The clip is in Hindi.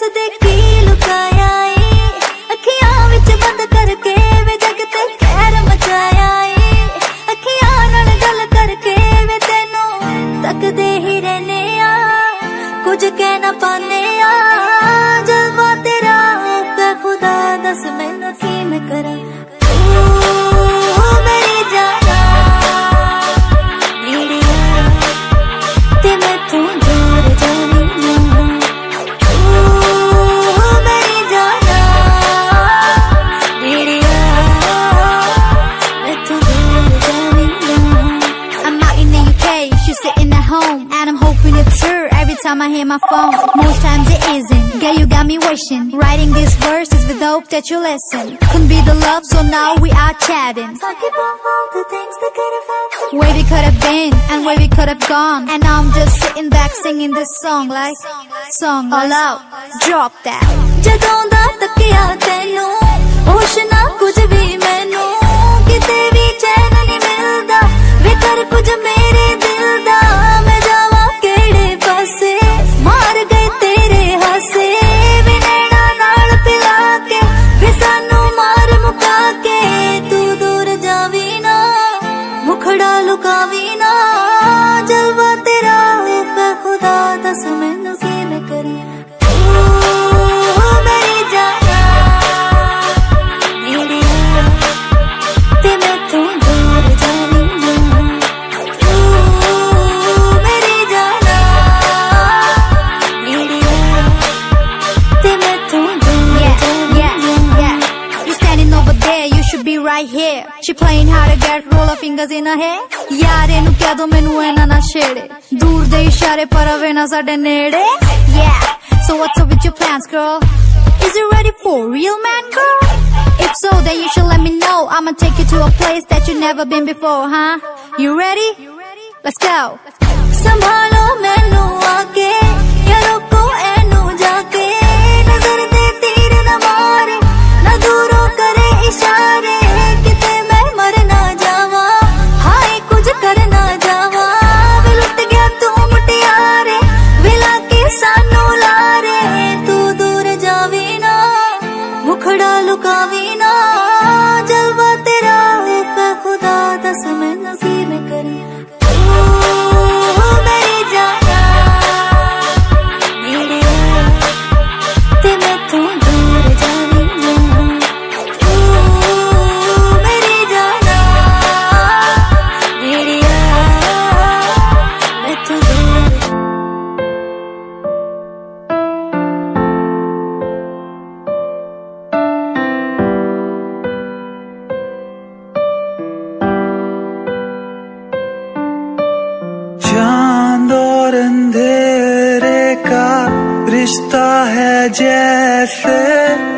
दे की लुकाया अखियां विच बंद करके वे जग ते कहर मचाया अखियां नाल गल करके वे तेनू तकदे ही रहने कुछ कह ना पाने जलवा तेरा है खुदा दस मैनू की मैं करा मेरी जाना ते मैं तू दूर जानी मेरी जाना मैं तू दूर जानी I'm not in the UK, she's sitting at home and I'm hoping it's her every time I hear my phone. Most times it isn't. Girl, you got me wishing. Writing these verses with hope that you listen. Couldn't be the love, so now we are chatting. Talking about all the things that could have happened. Where we could have been and where we could have gone. And now I'm just sitting back singing this song like all out. Drop that. Jadon da takiya tenu, hosh na kuch bhi mainu. Kite bhi chain nahi milda, ve kar kuch mere dil da. Main jawa kede paase, maar gaye tere haase. Ve naina naal pila ke, ve sanu maar muka ke. Tu dur javi na, mukhda lukavi na. Jalwa tera hai khuda das mainu ki main kara. मेरी जाना ते मैं तू दूर जानी मेरी जाना ते मैं तू दूर जानी You standing over there, you should be right here. She playing hard to get, roll her fingers in her hair. यारे नु कह दो मैनू ऐना ना छेड़े दूर दे इशारे पर आवे ना साडे नेड़े Yeah. So what's up with your plans, girl? Is it ready for real man, girl? If so, then you should let me know. I'ma take you to a place that you've never been before, huh? You ready? Let's go. संभालो मैनू आके या रोको ऐनू जाके नजर दे तीर न मारे न दूरों करे इशारे किते मैं मर ना जावा हाय कुछ कर ना जावा वे लुट गया तू मुटियारे विला के सानू लारे तू दूर जावी ना मुखड़ा लुकावी ना जलवा तेरा है खुदा दस मैनू की मैं करी मेरी जाना ते मैं तू दूर जानी मेरी जाना मैं तू दूर चांद और अंधेरे का रिश्ता है जैसे